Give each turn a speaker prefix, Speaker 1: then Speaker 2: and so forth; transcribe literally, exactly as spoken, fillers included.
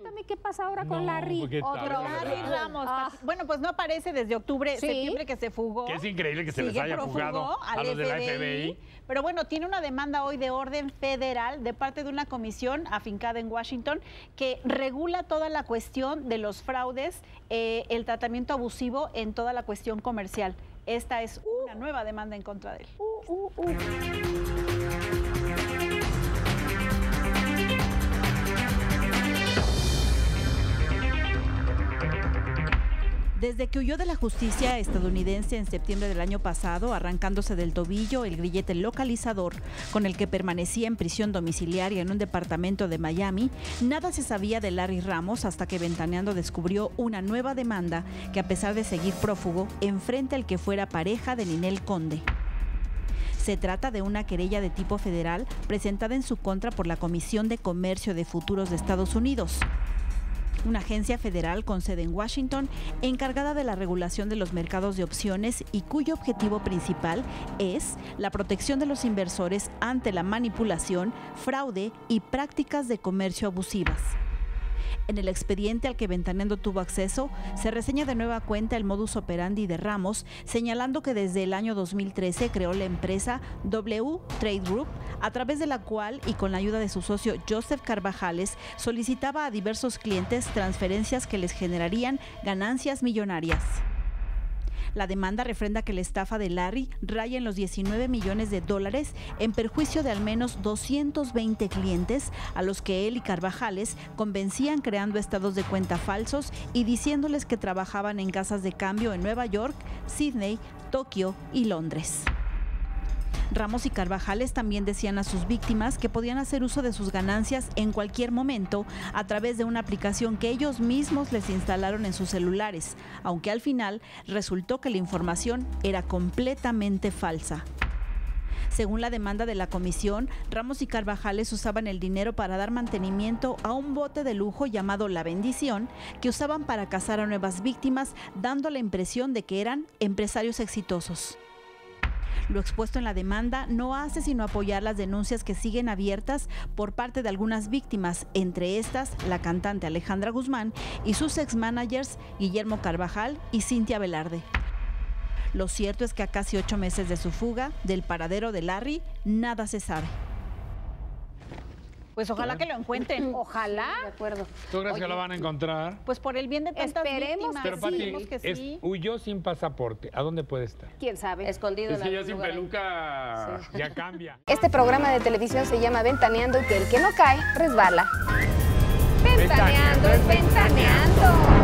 Speaker 1: cuéntame qué pasa ahora con
Speaker 2: No,
Speaker 1: Larry.
Speaker 2: ¿qué tal?
Speaker 1: Otro
Speaker 3: Larry Ramos.
Speaker 1: Ah.
Speaker 3: Bueno, pues no aparece desde octubre,
Speaker 1: Sí.
Speaker 3: septiembre que se fugó.
Speaker 2: Que es increíble que se les
Speaker 3: Sigue
Speaker 2: haya
Speaker 3: prófugo
Speaker 2: fugado a
Speaker 3: al
Speaker 2: los de la F B I.
Speaker 3: Pero bueno, tiene una demanda hoy de orden federal de parte de una comisión afincada en Washington que regula toda la cuestión de los fraudes, eh, el tratamiento abusivo en toda la cuestión comercial. Esta es una nueva demanda en contra de él.
Speaker 1: Uh, uh, uh.
Speaker 4: Desde que huyó de la justicia estadounidense en septiembre del año pasado, arrancándose del tobillo el grillete localizador con el que permanecía en prisión domiciliaria en un departamento de Miami, nada se sabía de Larry Ramos hasta que Ventaneando descubrió una nueva demanda que, a pesar de seguir prófugo, enfrenta al que fuera pareja de Ninel Conde. Se trata de una querella de tipo federal presentada en su contra por la Comisión de Comercio de Futuros de Estados Unidos, una agencia federal con sede en Washington encargada de la regulación de los mercados de opciones y cuyo objetivo principal es la protección de los inversores ante la manipulación, fraude y prácticas de comercio abusivas. En el expediente al que Ventaneando tuvo acceso, se reseña de nueva cuenta el modus operandi de Ramos, señalando que desde el año dos mil trece creó la empresa W Trade Group, a través de la cual, y con la ayuda de su socio Joseph Carvajales, solicitaba a diversos clientes transferencias que les generarían ganancias millonarias. La demanda refrenda que la estafa de Larry raya en los diecinueve millones de dólares en perjuicio de al menos doscientos veinte clientes a los que él y Carvajales convencían creando estados de cuenta falsos y diciéndoles que trabajaban en casas de cambio en Nueva York, Sydney, Tokio y Londres. Ramos y Carvajales también decían a sus víctimas que podían hacer uso de sus ganancias en cualquier momento a través de una aplicación que ellos mismos les instalaron en sus celulares, aunque al final resultó que la información era completamente falsa. Según la demanda de la comisión, Ramos y Carvajales usaban el dinero para dar mantenimiento a un bote de lujo llamado La Bendición, que usaban para cazar a nuevas víctimas, dando la impresión de que eran empresarios exitosos. Lo expuesto en la demanda no hace sino apoyar las denuncias que siguen abiertas por parte de algunas víctimas, entre estas la cantante Alejandra Guzmán y sus ex-managers Guillermo Carvajal y Cintia Velarde. Lo cierto es que a casi ocho meses de su fuga, del paradero de Larry, nada se sabe.
Speaker 3: Pues ojalá que lo encuentren.
Speaker 1: Ojalá.
Speaker 5: De acuerdo.
Speaker 2: ¿Tú crees que lo van a encontrar?
Speaker 3: Pues por el bien de tantas
Speaker 1: Esperemos
Speaker 3: víctimas.
Speaker 2: Pero Pati,
Speaker 3: Esperemos que
Speaker 2: es,
Speaker 3: sí.
Speaker 2: huyó sin pasaporte. ¿A dónde puede estar?
Speaker 1: ¿Quién sabe?
Speaker 5: Escondido
Speaker 2: Es
Speaker 5: en
Speaker 2: que ya
Speaker 5: algún
Speaker 2: sin
Speaker 5: lugar ahí.
Speaker 2: peluca ya cambia.
Speaker 1: Este programa de televisión se llama Ventaneando y que el que no cae resbala. Ventaneando es ventaneando.